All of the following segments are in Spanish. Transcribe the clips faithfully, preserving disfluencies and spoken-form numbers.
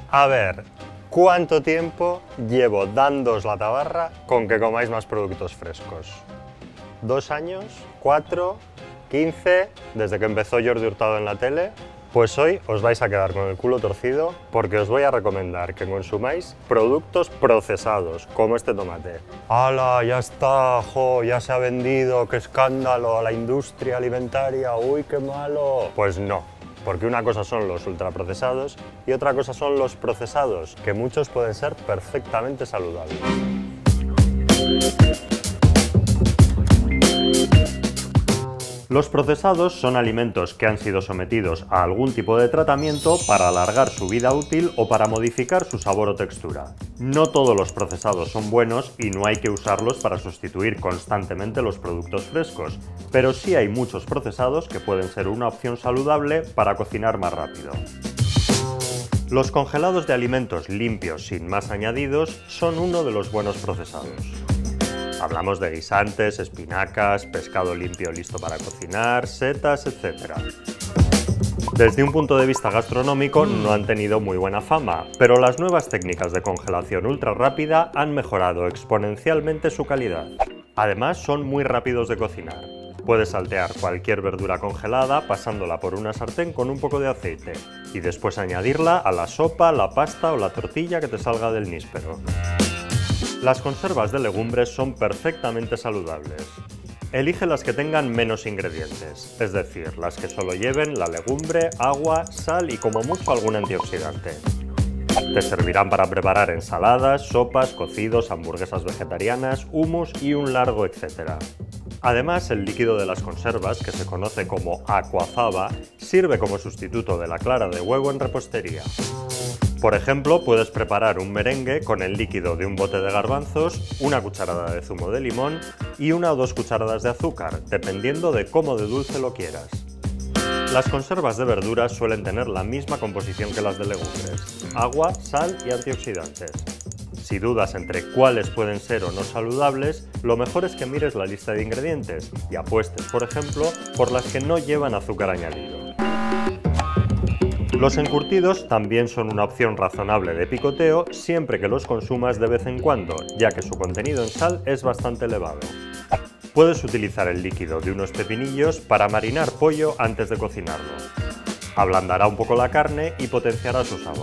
A ver, ¿cuánto tiempo llevo dándoos la tabarra con que comáis más productos frescos? ¿Dos años? ¿Cuatro? ¿Quince? ¿Desde que empezó Jordi Hurtado en la tele? Pues hoy os vais a quedar con el culo torcido porque os voy a recomendar que consumáis productos procesados, como este tomate. ¡Hala! Ya está, jo, ya se ha vendido, qué escándalo a la industria alimentaria, ¡uy, qué malo! Pues no, porque una cosa son los ultraprocesados y otra cosa son los procesados, que muchos pueden ser perfectamente saludables. Los procesados son alimentos que han sido sometidos a algún tipo de tratamiento para alargar su vida útil o para modificar su sabor o textura. No todos los procesados son buenos y no hay que usarlos para sustituir constantemente los productos frescos, pero sí hay muchos procesados que pueden ser una opción saludable para cocinar más rápido. Los congelados de alimentos limpios sin más añadidos son uno de los buenos procesados. Hablamos de guisantes, espinacas, pescado limpio listo para cocinar, setas, etcétera. Desde un punto de vista gastronómico no han tenido muy buena fama, pero las nuevas técnicas de congelación ultra rápida han mejorado exponencialmente su calidad. Además, son muy rápidos de cocinar. Puedes saltear cualquier verdura congelada pasándola por una sartén con un poco de aceite y después añadirla a la sopa, la pasta o la tortilla que te salga del níspero. Las conservas de legumbres son perfectamente saludables. Elige las que tengan menos ingredientes, es decir, las que solo lleven la legumbre, agua, sal y como mucho algún antioxidante. Te servirán para preparar ensaladas, sopas, cocidos, hamburguesas vegetarianas, hummus y un largo etcétera. Además, el líquido de las conservas, que se conoce como aquafaba, sirve como sustituto de la clara de huevo en repostería. Por ejemplo, puedes preparar un merengue con el líquido de un bote de garbanzos, una cucharada de zumo de limón y una o dos cucharadas de azúcar, dependiendo de cómo de dulce lo quieras. Las conservas de verduras suelen tener la misma composición que las de legumbres: agua, sal y antioxidantes. Si dudas entre cuáles pueden ser o no saludables, lo mejor es que mires la lista de ingredientes y apuestes, por ejemplo, por las que no llevan azúcar añadido. Los encurtidos también son una opción razonable de picoteo siempre que los consumas de vez en cuando, ya que su contenido en sal es bastante elevado. Puedes utilizar el líquido de unos pepinillos para marinar pollo antes de cocinarlo. Ablandará un poco la carne y potenciará su sabor.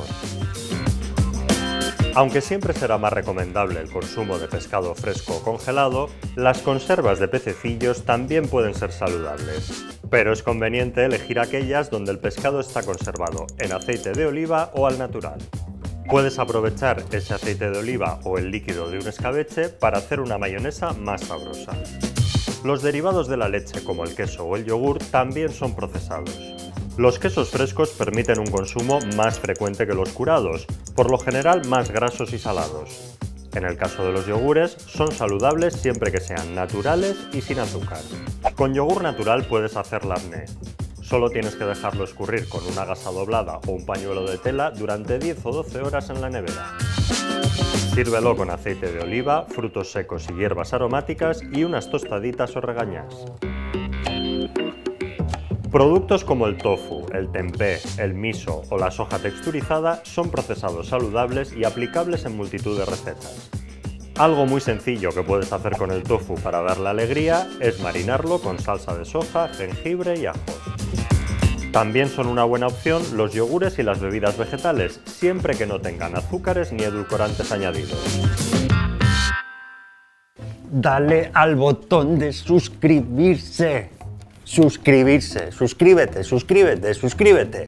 Aunque siempre será más recomendable el consumo de pescado fresco o congelado, las conservas de pececillos también pueden ser saludables. Pero es conveniente elegir aquellas donde el pescado está conservado en aceite de oliva o al natural. Puedes aprovechar ese aceite de oliva o el líquido de un escabeche para hacer una mayonesa más sabrosa. Los derivados de la leche, como el queso o el yogur, también son procesados. Los quesos frescos permiten un consumo más frecuente que los curados, por lo general más grasos y salados. En el caso de los yogures, son saludables siempre que sean naturales y sin azúcar. Con yogur natural puedes hacer labné. Solo tienes que dejarlo escurrir con una gasa doblada o un pañuelo de tela durante diez o doce horas en la nevera. Sírvelo con aceite de oliva, frutos secos y hierbas aromáticas y unas tostaditas o regañás. Productos como el tofu, el tempeh, el miso o la soja texturizada son procesados saludables y aplicables en multitud de recetas. Algo muy sencillo que puedes hacer con el tofu para darle alegría es marinarlo con salsa de soja, jengibre y ajos. También son una buena opción los yogures y las bebidas vegetales, siempre que no tengan azúcares ni edulcorantes añadidos. Dale al botón de suscribirse. Suscribirse, suscríbete, suscríbete, suscríbete.